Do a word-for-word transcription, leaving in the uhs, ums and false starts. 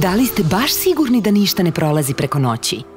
Da li ste baš sigurni da ništa ne prolazi preko noći?